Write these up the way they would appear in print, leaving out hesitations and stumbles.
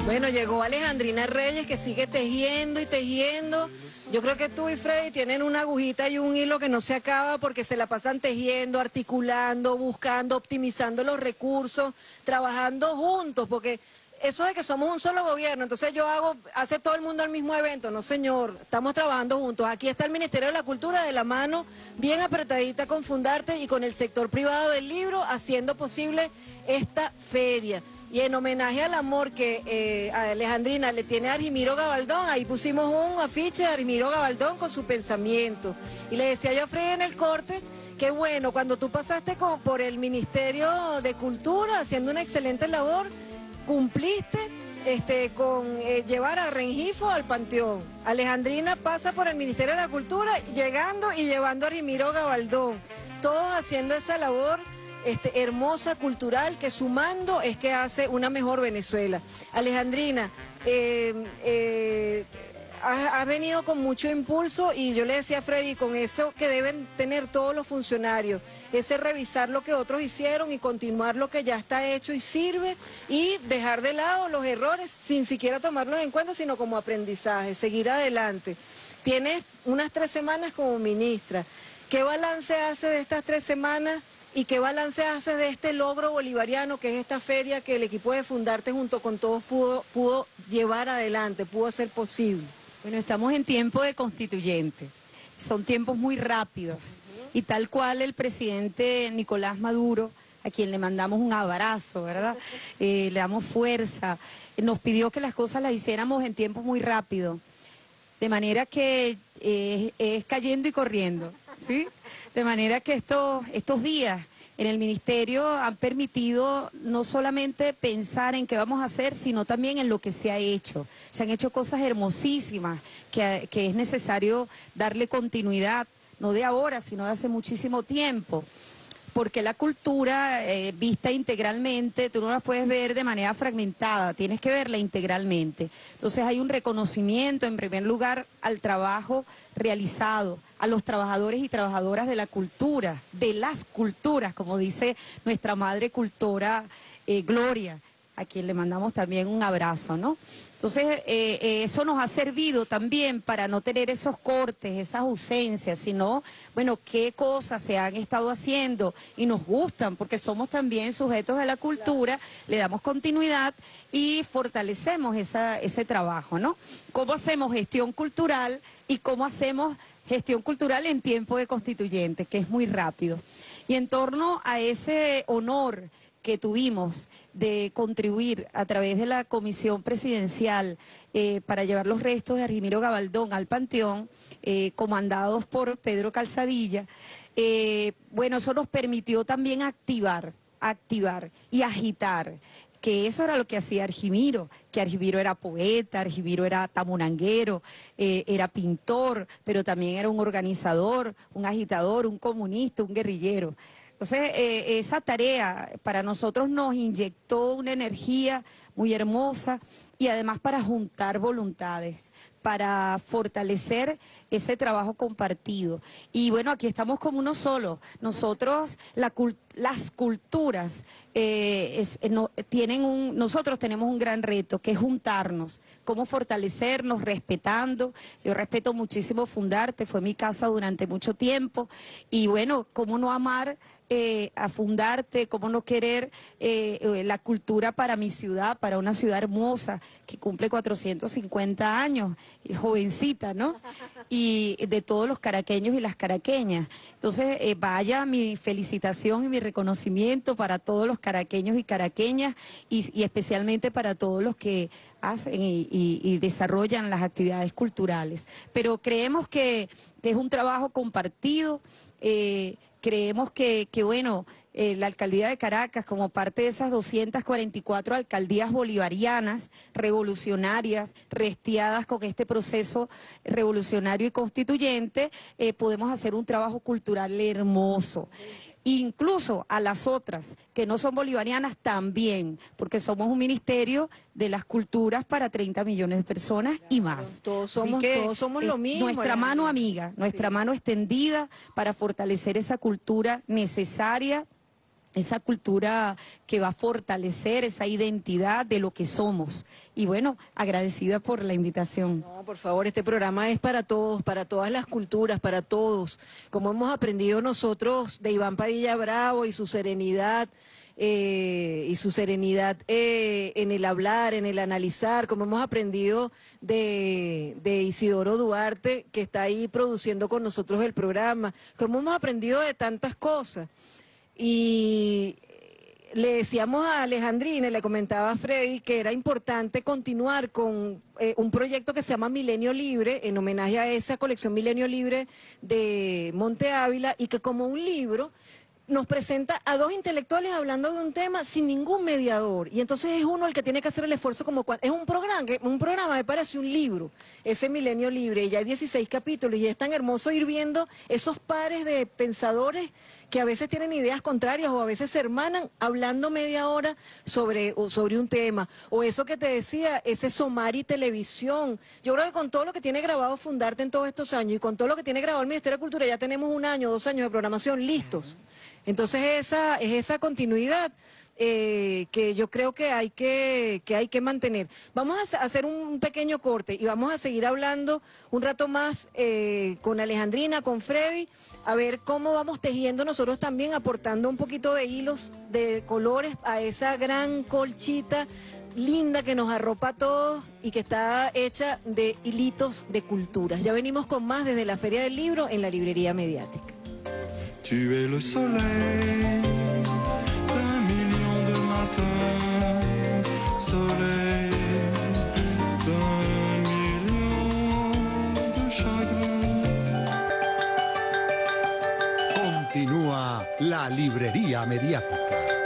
Bueno, llegó Alejandrina Reyes, que sigue tejiendo y tejiendo. Yo creo que tú y Freddy tienen una agujita y un hilo que no se acaba porque se la pasan tejiendo, articulando, buscando, optimizando los recursos, trabajando juntos, porque eso de que somos un solo gobierno, entonces hace todo el mundo el mismo evento. No, señor, estamos trabajando juntos. Aquí está el Ministerio de la Cultura de la mano, bien apretadita con Fundarte y con el sector privado del libro, haciendo posible esta feria. Y en homenaje al amor que a Alejandrina le tiene a Argimiro Gabaldón, ahí pusimos un afiche de Argimiro Gabaldón con su pensamiento. Y le decía yo a Freddy en el corte que bueno, cuando tú pasaste por el Ministerio de Cultura haciendo una excelente labor, cumpliste con llevar a Rengifo al Panteón. Alejandrina pasa por el Ministerio de la Cultura, llegando y llevando a Argimiro Gabaldón, todos haciendo esa labor hermosa, cultural, que sumando es que hace una mejor Venezuela. Alejandrina, has venido con mucho impulso y yo le decía a Freddy, con eso que deben tener todos los funcionarios, ese revisar lo que otros hicieron y continuar lo que ya está hecho y sirve, y dejar de lado los errores sin siquiera tomarlos en cuenta, sino como aprendizaje, seguir adelante. Tienes unas 3 semanas como ministra. ¿Qué balance hace de estas 3 semanas? ¿Y qué balance hace de este logro bolivariano que es esta feria que el equipo de Fundarte junto con todos pudo llevar adelante, pudo hacer posible? Bueno, estamos en tiempo de constituyente, son tiempos muy rápidos y tal cual el presidente Nicolás Maduro, a quien le mandamos un abrazo, ¿verdad? Le damos fuerza, nos pidió que las cosas las hiciéramos en tiempos muy rápido, de manera que es cayendo y corriendo, ¿sí? De manera que estos días en el ministerio han permitido no solamente pensar en qué vamos a hacer, sino también en lo que se ha hecho. Se han hecho cosas hermosísimas que es necesario darle continuidad, no de ahora, sino de hace muchísimo tiempo. Porque la cultura vista integralmente, tú no la puedes ver de manera fragmentada, tienes que verla integralmente. Entonces hay un reconocimiento, en primer lugar, al trabajo realizado, a los trabajadores y trabajadoras de la cultura, de las culturas, como dice nuestra madre cultora Gloria, a quien le mandamos también un abrazo, ¿no? Entonces, eso nos ha servido también para no tener esos cortes, esas ausencias, sino, bueno, qué cosas se han estado haciendo y nos gustan, porque somos también sujetos de la cultura, le damos continuidad y fortalecemos ese trabajo, ¿no? ¿Cómo hacemos gestión cultural y cómo hacemos gestión cultural en tiempo de constituyente, que es muy rápido? Y en torno a ese honor que tuvimos de contribuir a través de la comisión presidencial para llevar los restos de Argimiro Gabaldón al Panteón, comandados por Pedro Calzadilla, bueno, eso nos permitió también activar y agitar, que eso era lo que hacía Argimiro, que Argimiro era poeta, Argimiro era tamunanguero, era pintor, pero también era un organizador, un agitador, un comunista, un guerrillero. Entonces, esa tarea para nosotros nos inyectó una energía muy hermosa y además para juntar voluntades, para fortalecer ese trabajo compartido. Y bueno, aquí estamos como uno solo. Nosotros, las culturas, nosotros tenemos un gran reto, que es juntarnos, cómo fortalecernos, respetando. Yo respeto muchísimo Fundarte, fue mi casa durante mucho tiempo, y bueno, cómo no amar a Fundarte, cómo no querer la cultura para mi ciudad, para una ciudad hermosa que cumple 450 años, jovencita, ¿no? Y de todos los caraqueños y las caraqueñas. Entonces, vaya mi felicitación y mi reconocimiento para todos los caraqueños y caraqueñas y especialmente para todos los que hacen y desarrollan las actividades culturales. Pero creemos que es un trabajo compartido. Creemos que bueno, la alcaldía de Caracas, como parte de esas 244 alcaldías bolivarianas, revolucionarias, restiadas con este proceso revolucionario y constituyente, podemos hacer un trabajo cultural hermoso. Incluso a las otras, que no son bolivarianas, también, porque somos un ministerio de las culturas para 30 millones de personas y más. Todos somos lo mismo. Nuestra mano amiga, nuestra mano extendida para fortalecer esa cultura necesaria esa cultura que va a fortalecer esa identidad de lo que somos. Y bueno, agradecida por la invitación. No, por favor, este programa es para todos, para todas las culturas, para todos. Como hemos aprendido nosotros de Iván Padilla Bravo y su serenidad, en el hablar, en el analizar, como hemos aprendido de Isidoro Duarte, que está ahí produciendo con nosotros el programa, como hemos aprendido de tantas cosas. Y le decíamos a Alejandrina, le comentaba a Freddy que era importante continuar con un proyecto que se llama Milenio Libre, en homenaje a esa colección Milenio Libre de Monte Ávila, y que como un libro nos presenta a dos intelectuales hablando de un tema sin ningún mediador, y entonces es uno el que tiene que hacer el esfuerzo, como es un programa me parece un libro, ese Milenio Libre, y ya hay 16 capítulos, y es tan hermoso ir viendo esos pares de pensadores que a veces tienen ideas contrarias o a veces se hermanan hablando media hora sobre un tema, o eso que te decía, ese Somari Televisión. Yo creo que con todo lo que tiene grabado Fundarte en todos estos años y con todo lo que tiene grabado el Ministerio de Cultura, ya tenemos 1 año, 2 años de programación listos. Entonces esa continuidad que yo creo que hay que mantener. Vamos a hacer un pequeño corte y vamos a seguir hablando un rato más con Alejandrina, con Freddy, a ver cómo vamos tejiendo nosotros también, aportando un poquito de hilos, de colores a esa gran colchita linda que nos arropa a todos y que está hecha de hilitos de culturas. Ya venimos con más desde la Feria del Libro en la Librería Mediática. Tu es le soleil d'un million de matins, soleil d'un million de chagrins. Continúa la Librería Mediática.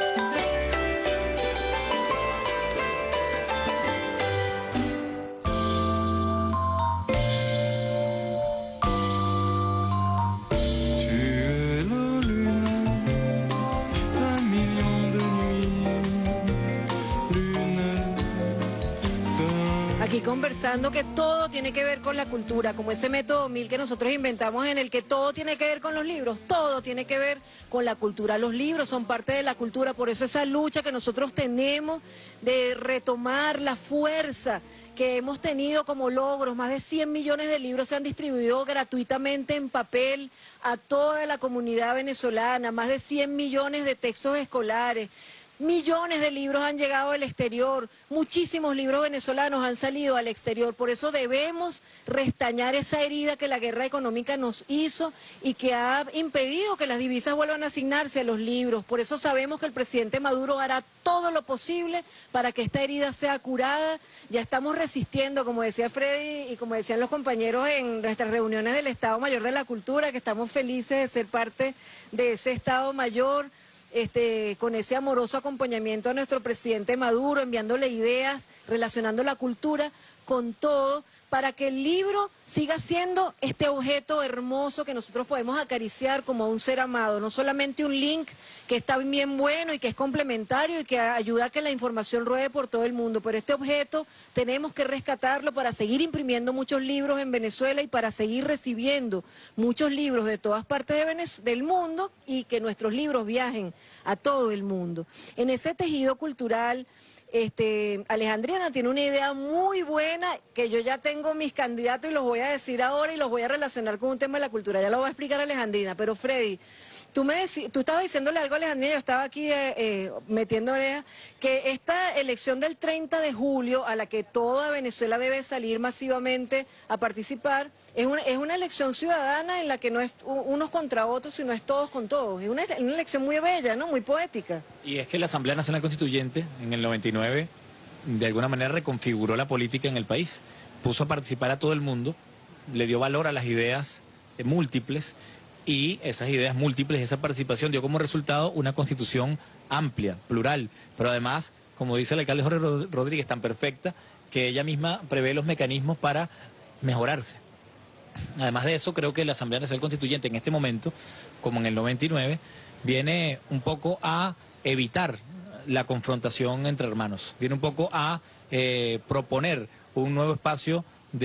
Aquí conversando que todo tiene que ver con la cultura, como ese método 1000 que nosotros inventamos en el que todo tiene que ver con los libros, todo tiene que ver con la cultura. Los libros son parte de la cultura, por eso esa lucha que nosotros tenemos de retomar la fuerza que hemos tenido como logros. Más de 100 millones de libros se han distribuido gratuitamente en papel a toda la comunidad venezolana, más de 100 millones de textos escolares. Millones de libros han llegado al exterior, muchísimos libros venezolanos han salido al exterior, por eso debemos restañar esa herida que la guerra económica nos hizo y que ha impedido que las divisas vuelvan a asignarse a los libros. Por eso sabemos que el presidente Maduro hará todo lo posible para que esta herida sea curada. Ya estamos resistiendo, como decía Freddy y como decían los compañeros en nuestras reuniones del Estado Mayor de la Cultura, que estamos felices de ser parte de ese Estado Mayor. Con ese amoroso acompañamiento a nuestro presidente Maduro, enviándole ideas, relacionando la cultura con todo, para que el libro siga siendo este objeto hermoso que nosotros podemos acariciar como a un ser amado, no solamente un link que está bien bueno y que es complementario y que ayuda a que la información ruede por todo el mundo, pero este objeto tenemos que rescatarlo para seguir imprimiendo muchos libros en Venezuela y para seguir recibiendo muchos libros de todas partes del mundo y que nuestros libros viajen a todo el mundo. En ese tejido cultural, Alejandrina tiene una idea muy buena que yo ya tengo mis candidatos y los voy a decir ahora y los voy a relacionar con un tema de la cultura. Ya lo voy a explicar Alejandrina, pero Freddy, tú estabas diciéndole algo a Alejandrina, yo estaba aquí metiendo orejas, que esta elección del 30 de julio a la que toda Venezuela debe salir masivamente a participar, es una elección ciudadana en la que no es unos contra otros, sino es todos con todos. Es una elección muy bella, ¿no? Muy poética. Y es que la Asamblea Nacional Constituyente en el 99 de alguna manera reconfiguró la política en el país, puso a participar a todo el mundo, le dio valor a las ideas múltiples y esas ideas múltiples, esa participación dio como resultado una constitución amplia, plural, pero además, como dice el alcalde Jorge Rodríguez, tan perfecta que ella misma prevé los mecanismos para mejorarse. Además de eso, creo que la Asamblea Nacional Constituyente en este momento, como en el 99, viene un poco a evitar la confrontación entre hermanos, viene un poco a proponer un nuevo espacio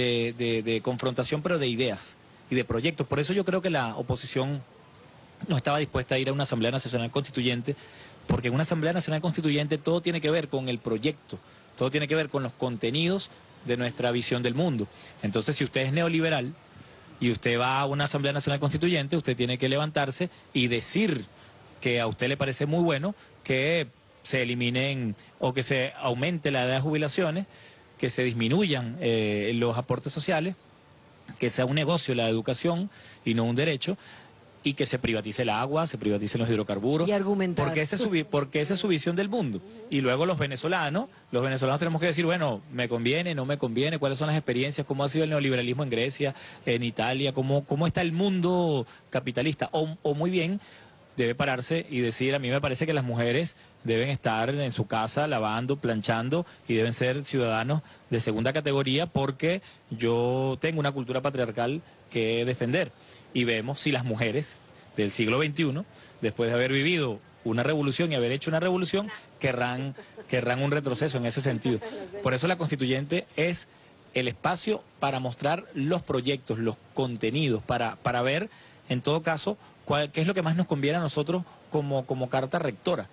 de confrontación, pero de ideas y de proyectos. Por eso yo creo que la oposición no estaba dispuesta a ir a una Asamblea Nacional Constituyente, Porque en una Asamblea Nacional Constituyente todo tiene que ver con el proyecto, todo tiene que ver con los contenidos de nuestra visión del mundo. Entonces, si usted es neoliberal y usted va a una Asamblea Nacional Constituyente, usted tiene que levantarse y decir que a usted le parece muy bueno que se eliminen o que se aumente la edad de jubilaciones, que se disminuyan los aportes sociales, que sea un negocio la educación y no un derecho, y que se privatice el agua, se privaticen los hidrocarburos. Y argumentar. Porque esa es su visión del mundo. Y luego los venezolanos tenemos que decir, bueno, me conviene, no me conviene, cuáles son las experiencias, cómo ha sido el neoliberalismo en Grecia, en Italia, cómo está el mundo capitalista. O muy bien, debe pararse y decir, a mí me parece que las mujeres deben estar en su casa lavando, planchando y deben ser ciudadanos de segunda categoría porque yo tengo una cultura patriarcal que defender. Y vemos si las mujeres del siglo XXI, después de haber vivido una revolución y haber hecho una revolución, querrán un retroceso en ese sentido. Por eso la constituyente es el espacio para mostrar los proyectos, los contenidos, para ver, en todo caso, qué es lo que más nos conviene a nosotros como carta rectora,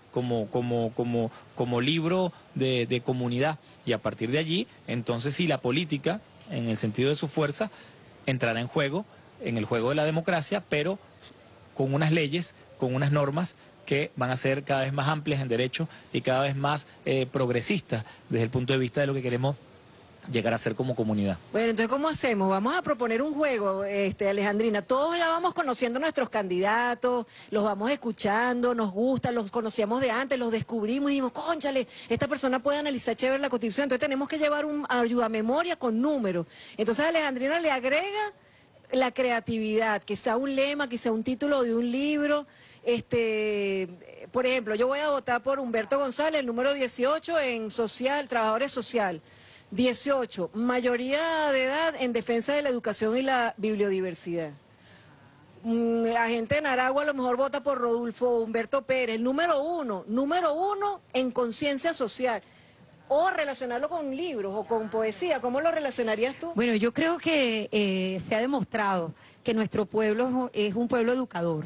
como libro de comunidad. Y a partir de allí, entonces sí, la política, en el sentido de su fuerza, entrará en juego, en el juego de la democracia, pero con unas leyes, con unas normas que van a ser cada vez más amplias en derecho y cada vez más progresistas desde el punto de vista de lo que queremos llegar a ser como comunidad. Bueno, entonces, ¿cómo hacemos? Vamos a proponer un juego, Alejandrina. Todos ya vamos conociendo nuestros candidatos, los vamos escuchando, nos gustan, los conocíamos de antes, los descubrimos y dijimos, cónchale, esta persona puede analizar chévere la Constitución. Entonces tenemos que llevar un ayudamemoria con números. Entonces Alejandrina le agrega la creatividad, quizá un lema, quizá un título de un libro. Por ejemplo, yo voy a votar por Humberto González, el número 18 en social, trabajadores social. 18, mayoría de edad en defensa de la educación y la biodiversidad. La gente de Naragua a lo mejor vota por Rodolfo Humberto Pérez. Número uno en conciencia social. O relacionarlo con libros o con poesía. ¿Cómo lo relacionarías tú? Bueno, yo creo que se ha demostrado que nuestro pueblo es un pueblo educador.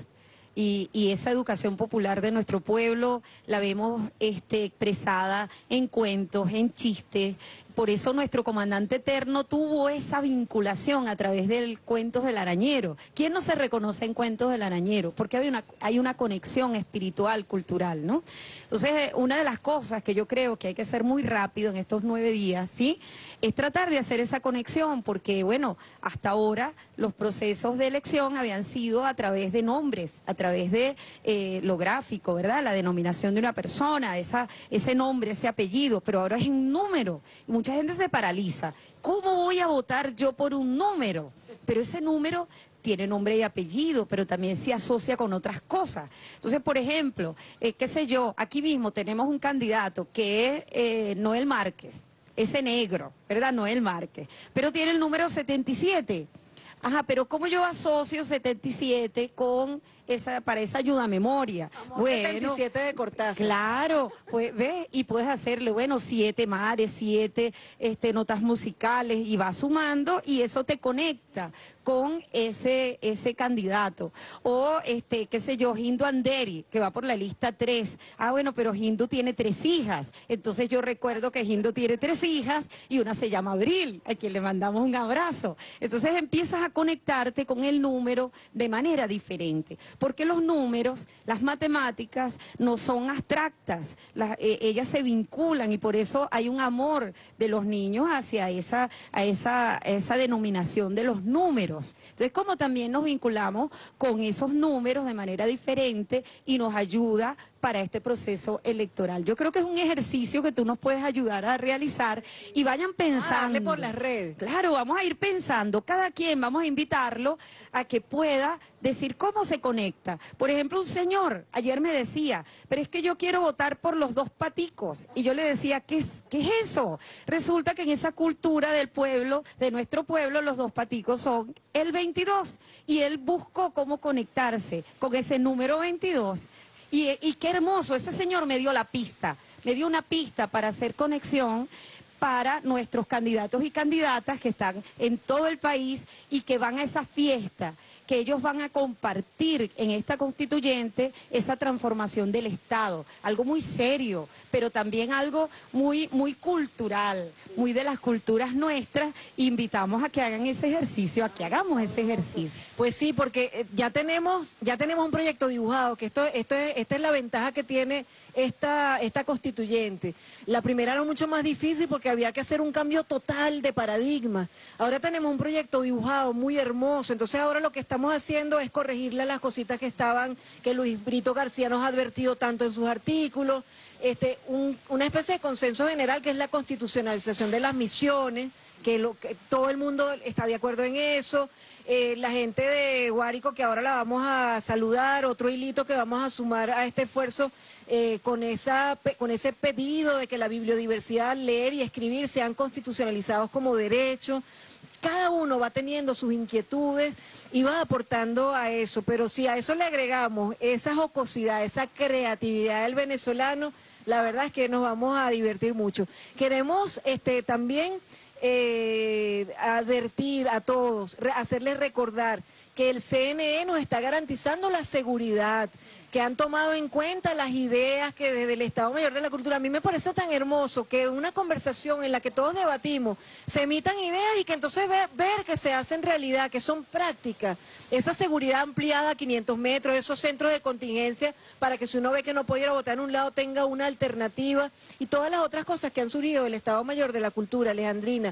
Y esa educación popular de nuestro pueblo la vemos expresada en cuentos, en chistes. Por eso nuestro comandante eterno tuvo esa vinculación a través del Cuentos del Arañero. ¿Quién no se reconoce en Cuentos del Arañero? Porque hay una conexión espiritual, cultural, ¿no? Entonces, una de las cosas que yo creo que hay que hacer muy rápido en estos 9 días, ¿sí?, es tratar de hacer esa conexión, porque, bueno, hasta ahora los procesos de elección habían sido a través de nombres, a través de lo gráfico, ¿verdad?, la denominación de una persona, ese nombre, ese apellido, pero ahora es un número. Mucha gente se paraliza. ¿Cómo voy a votar yo por un número? Pero ese número tiene nombre y apellido, pero también se asocia con otras cosas. Entonces, por ejemplo, qué sé yo, aquí mismo tenemos un candidato que es Noel Márquez, ese negro, ¿verdad? Noel Márquez, pero tiene el número 77. Ajá, pero ¿cómo yo asocio 77 para esa ayuda a memoria? Bueno, 77 de Cortázar. Claro, pues ve, y puedes hacerle, 7 mares, 7 notas musicales, y vas sumando, y eso te conecta con ese candidato. O, qué sé yo, Hindu Anderi, que va por la lista 3. Ah, bueno, pero Hindu tiene 3 hijas. Entonces yo recuerdo que Hindu tiene 3 hijas, y una se llama Abril, a quien le mandamos un abrazo. Entonces empiezas a conectarte con el número de manera diferente. Porque los números, las matemáticas, no son abstractas, ellas se vinculan, y por eso hay un amor de los niños hacia esa denominación de los números. Entonces, como también nos vinculamos con esos números de manera diferente y nos ayuda para este proceso electoral. Yo creo que es un ejercicio que tú nos puedes ayudar a realizar, y vayan pensando. Darle por las redes. Claro, vamos a ir pensando, cada quien vamos a invitarlo a que pueda decir cómo se conecta. Por ejemplo, un señor ayer me decía, pero es que yo quiero votar por los 2 paticos. Y yo le decía, ¿qué es eso? Resulta que en esa cultura del pueblo, de nuestro pueblo, los 2 paticos son el 22. Y él buscó cómo conectarse con ese número 22. Y qué hermoso, ese señor me dio la pista, me dio una pista para hacer conexión, para nuestros candidatos y candidatas que están en todo el país y que van a esa fiesta, que ellos van a compartir en esta constituyente esa transformación del Estado, algo muy serio, pero también algo muy, muy cultural, muy de las culturas nuestras. Invitamos a que hagan ese ejercicio, a que hagamos ese ejercicio. Pues sí, porque ya tenemos un proyecto dibujado, que esta es la ventaja que tiene esta constituyente. La primera era mucho más difícil porque había que hacer un cambio total de paradigma. Ahora tenemos un proyecto dibujado muy hermoso, entonces ahora lo que estamos haciendo es corregirle las cositas que Luis Brito García nos ha advertido tanto en sus artículos, una especie de consenso general que es la constitucionalización de las misiones, que todo el mundo está de acuerdo en eso. La gente de Guárico, que ahora la vamos a saludar, otro hilito que vamos a sumar a este esfuerzo con ese pedido de que la biodiversidad, leer y escribir sean constitucionalizados como derecho. Cada uno va teniendo sus inquietudes y va aportando a eso, pero si a eso le agregamos esa jocosidad, esa creatividad del venezolano, la verdad es que nos vamos a divertir mucho. Queremos también advertir a todos, hacerles recordar que el CNE nos está garantizando la seguridad, que han tomado en cuenta las ideas que desde el Estado Mayor de la Cultura, a mí me parece tan hermoso que una conversación en la que todos debatimos, se emitan ideas y que entonces ver que se hacen realidad, que son prácticas, esa seguridad ampliada a 500 metros, esos centros de contingencia, para que si uno ve que no puede ir a votar en un lado tenga una alternativa, y todas las otras cosas que han surgido del Estado Mayor de la Cultura, Alejandrina.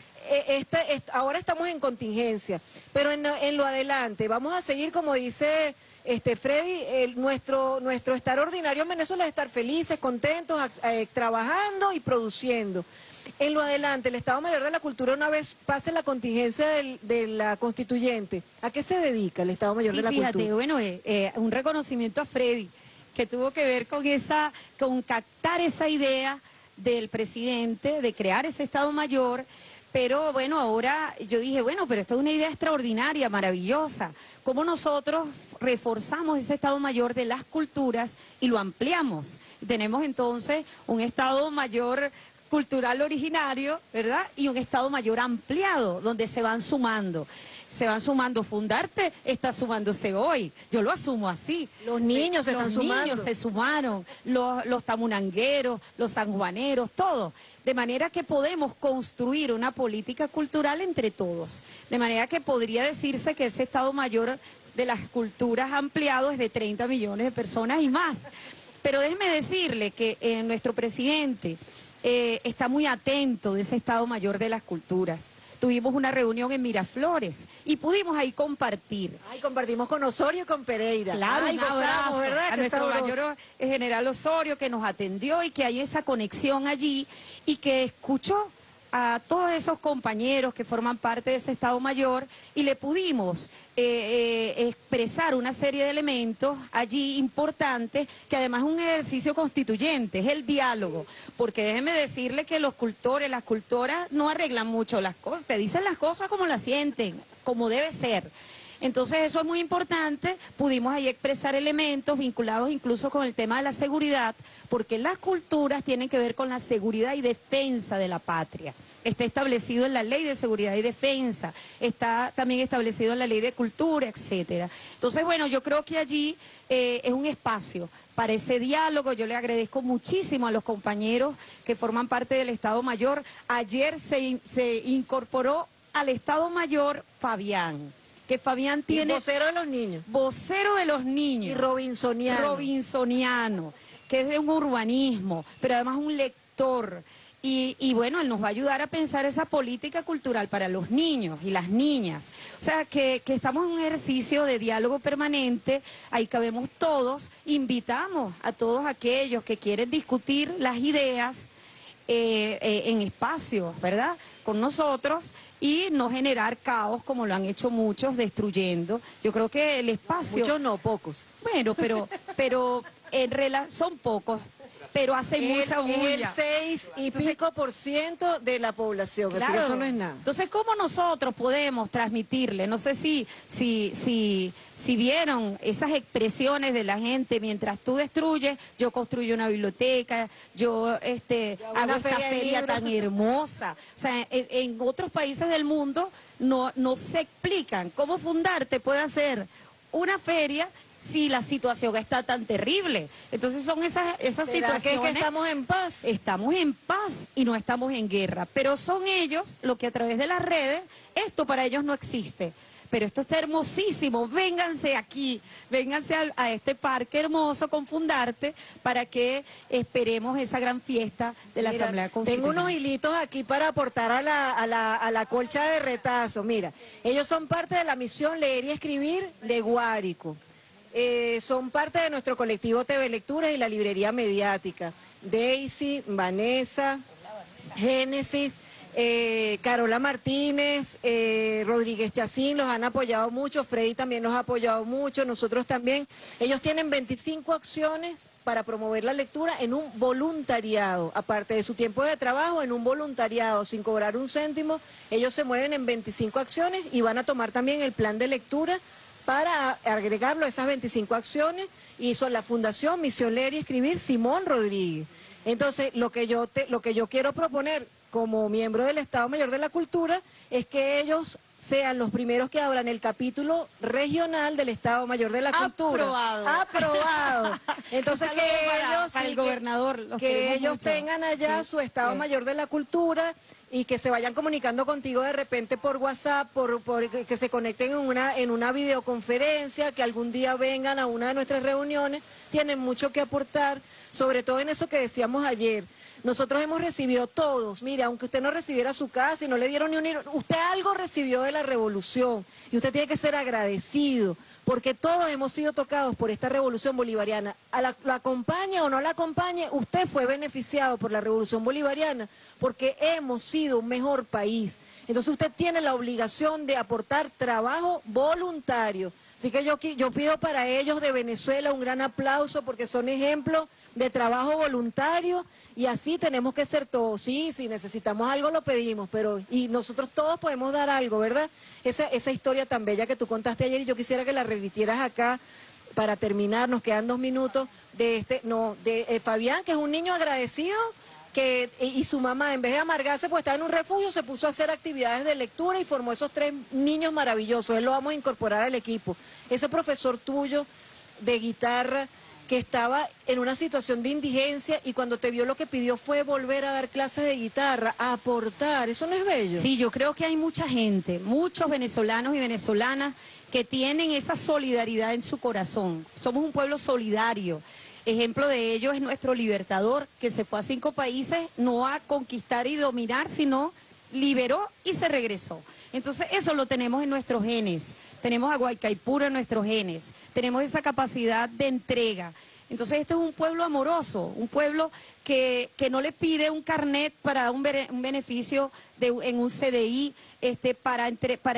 Ahora estamos en contingencia, pero en lo adelante vamos a seguir, como dice Freddy, nuestro estar ordinario en Venezuela es estar felices, contentos, trabajando y produciendo. En lo adelante, el Estado Mayor de la Cultura, una vez pase la contingencia de la constituyente, ¿a qué se dedica el Estado Mayor de la Cultura? Fíjate, bueno, un reconocimiento a Freddy, que tuvo que ver con captar esa idea del presidente de crear ese Estado Mayor. Pero bueno, ahora yo dije, bueno, pero esto es una idea extraordinaria, maravillosa. ¿Cómo nosotros reforzamos ese Estado Mayor de las culturas y lo ampliamos? Tenemos entonces un Estado Mayor cultural originario, ¿verdad? Y un Estado Mayor ampliado, donde se van sumando. Se van sumando. Fundarte está sumándose hoy. Yo lo asumo así. Los niños se están sumando. Los niños se sumaron, los tamunangueros, los sanjuaneros, todos. De manera que podemos construir una política cultural entre todos. De manera que podría decirse que ese Estado Mayor de las culturas ampliado es de 30 millones de personas y más. Pero déjeme decirle que nuestro presidente está muy atento de ese Estado Mayor de las culturas. Tuvimos una reunión en Miraflores y pudimos ahí compartir. Ay, compartimos con Osorio y con Pereira. Claro, ay, un abrazo ¿verdad? a nuestro mayor general Osorio, que nos atendió y que hay esa conexión allí y que escuchó a todos esos compañeros que forman parte de ese Estado Mayor y le pudimos expresar una serie de elementos allí importantes, que además es un ejercicio constituyente, es el diálogo, porque déjeme decirle que los cultores, las cultoras no arreglan mucho las cosas, te dicen las cosas como las sienten, como debe ser. Entonces eso es muy importante, pudimos ahí expresar elementos vinculados incluso con el tema de la seguridad, porque las culturas tienen que ver con la seguridad y defensa de la patria. Está establecido en la Ley de Seguridad y Defensa, está también establecido en la Ley de Cultura, etcétera. Entonces, bueno, yo creo que allí es un espacio para ese diálogo. Yo le agradezco muchísimo a los compañeros que forman parte del Estado Mayor. Ayer se incorporó al Estado Mayor Fabián, que Fabián tiene... Y vocero de los niños. Vocero de los niños. Y robinsoniano. Robinsoniano, que es de un urbanismo, pero además un lector. Y bueno, él nos va a ayudar a pensar esa política cultural para los niños y las niñas. O sea, que estamos en un ejercicio de diálogo permanente, ahí cabemos todos, invitamos a todos aquellos que quieren discutir las ideas en espacios, ¿verdad?, con nosotros y no generar caos como lo han hecho muchos, destruyendo. Yo creo que el espacio... Muchos no, pocos. Bueno, pero son pocos. pero hace mucha Es bulla. el 6 y pico % de la población, así que eso no es nada. Entonces, ¿cómo nosotros podemos transmitirle? No sé si vieron esas expresiones de la gente, mientras tú destruyes, yo construyo una biblioteca, yo hago una esta feria de feria libros. tan hermosa. O sea, en otros países del mundo no se explican cómo Fundarte puede hacer una feria si la situación está tan terrible. Entonces son esas ¿Será situaciones. que estamos en paz? Estamos en paz y no estamos en guerra, pero son ellos lo que a través de las redes, esto para ellos no existe. Pero esto está hermosísimo, vénganse aquí, vénganse a este parque hermoso con Fundarte para que esperemos esa gran fiesta de la Mira, Asamblea Constituyente. tengo unos hilitos aquí para aportar a la colcha de retazo. Mira, ellos son parte de la misión Leer y Escribir de Guárico. Son parte de nuestro colectivo TV Lecturas y la librería mediática. Daisy, Vanessa, Génesis, Carola Martínez, Rodríguez Chacín los han apoyado mucho, Freddy también los ha apoyado mucho, nosotros también. Ellos tienen 25 acciones para promover la lectura en un voluntariado, aparte de su tiempo de trabajo, en un voluntariado, sin cobrar un céntimo. Ellos se mueven en 25 acciones y van a tomar también el plan de lectura para agregarlo a esas 25 acciones, hizo la Fundación Misión Leer y Escribir Simón Rodríguez. Entonces, lo que yo quiero proponer como miembro del Estado Mayor de la Cultura es que ellos sean los primeros que abran el capítulo regional del Estado Mayor de la Cultura. Aprobado. Aprobado. Entonces, Un que saludo ellos, para el sí, gobernador, los que queremos ellos mucho. tengan allá Sí, su Estado sí. Mayor de la Cultura y que se vayan comunicando contigo de repente por WhatsApp, que se conecten en una videoconferencia, que algún día vengan a una de nuestras reuniones. Tienen mucho que aportar, sobre todo en eso que decíamos ayer. Nosotros hemos recibido todos, mire, aunque usted no recibiera su casa y no le dieron ni un euro, usted algo recibió de la revolución y usted tiene que ser agradecido, porque todos hemos sido tocados por esta revolución bolivariana. La acompañe o no la acompañe, usted fue beneficiado por la revolución bolivariana, porque hemos sido un mejor país. Entonces usted tiene la obligación de aportar trabajo voluntario. Así que yo pido para ellos de Venezuela un gran aplauso porque son ejemplos de trabajo voluntario y así tenemos que ser todos. Sí, si necesitamos algo lo pedimos, y nosotros todos podemos dar algo, ¿verdad? Esa historia tan bella que tú contaste ayer y yo quisiera que la remitieras acá para terminar, nos quedan 2 minutos, de Fabián, que es un niño agradecido, y su mamá, en vez de amargarse, pues estaba en un refugio, se puso a hacer actividades de lectura y formó esos 3 niños maravillosos. Él lo vamos a incorporar al equipo. Ese profesor tuyo de guitarra que estaba en una situación de indigencia y cuando te vio lo que pidió fue volver a dar clases de guitarra, a aportar. ¿Eso no es bello? Sí, yo creo que hay mucha gente, muchos venezolanos y venezolanas que tienen esa solidaridad en su corazón. Somos un pueblo solidario. Ejemplo de ello es nuestro libertador, que se fue a 5 países, no a conquistar y dominar, sino liberó y se regresó. Entonces eso lo tenemos en nuestros genes, tenemos a Guaycaipuro en nuestros genes, tenemos esa capacidad de entrega. Entonces este es un pueblo amoroso, un pueblo que no le pide un carnet para dar un beneficio en un CDI, para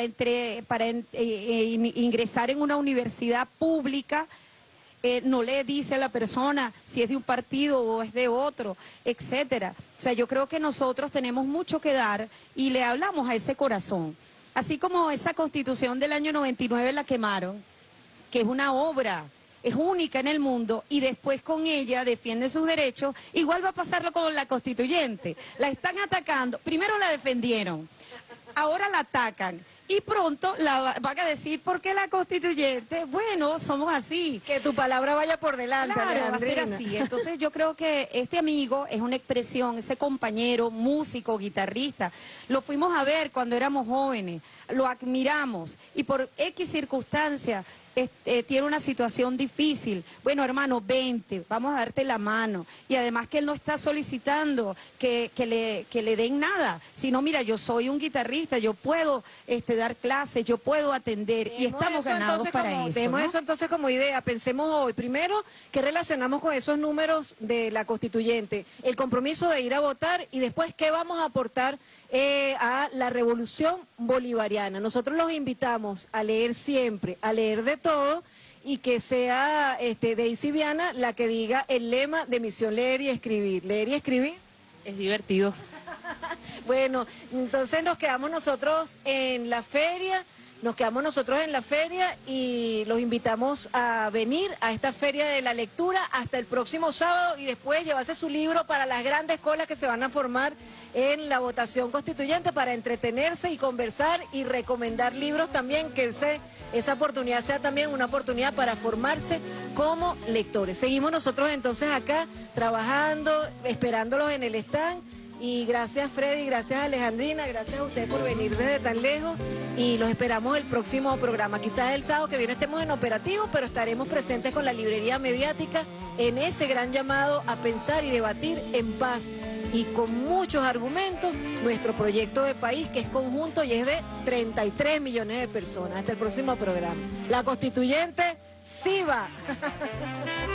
ingresar en una universidad pública. No le dice a la persona si es de un partido o es de otro, etcétera. O sea, yo creo que nosotros tenemos mucho que dar y le hablamos a ese corazón. Así como esa Constitución del año 99 la quemaron, que es una obra, es única en el mundo, y después con ella defiende sus derechos, igual va a pasarlo con la Constituyente. La están atacando, primero la defendieron, ahora la atacan. Y pronto van a decir, ¿por qué la Constituyente? Bueno, somos así. Que tu palabra vaya por delante, Claro, va a ser Alejandrina. así. Entonces yo creo que este amigo es una expresión, ese compañero, músico, guitarrista. Lo fuimos a ver cuando éramos jóvenes, lo admiramos y por X circunstancias tiene una situación difícil. Bueno, hermano, vente, vamos a darte la mano. Y además que él no está solicitando que le den nada, sino mira, yo soy un guitarrista, yo puedo dar clases, yo puedo atender y estamos ganados para eso. Demos ¿no? eso entonces como idea. Pensemos hoy, primero, ¿qué relacionamos con esos números de la Constituyente? El compromiso de ir a votar y después, ¿qué vamos a aportar a la revolución bolivariana? Nosotros los invitamos a leer siempre, a leer de todo y que sea Daisy Viana la que diga el lema de Misión Leer y Escribir. ¿Leer y escribir? Es divertido. Bueno, entonces nos quedamos nosotros en la feria. Y los invitamos a venir a esta feria de la lectura hasta el próximo sábado y después llevarse su libro para las grandes colas que se van a formar en la votación constituyente para entretenerse y conversar y recomendar libros también, que esa oportunidad sea también una oportunidad para formarse como lectores. Seguimos nosotros entonces acá trabajando, esperándolos en el stand. Y gracias Freddy, gracias Alejandrina, gracias a ustedes por venir desde tan lejos y los esperamos el próximo programa. Quizás el sábado que viene estemos en operativo, pero estaremos presentes con la librería mediática en ese gran llamado a pensar y debatir en paz y con muchos argumentos nuestro proyecto de país, que es conjunto y es de 33 millones de personas. Hasta el próximo programa. La constituyente sí va.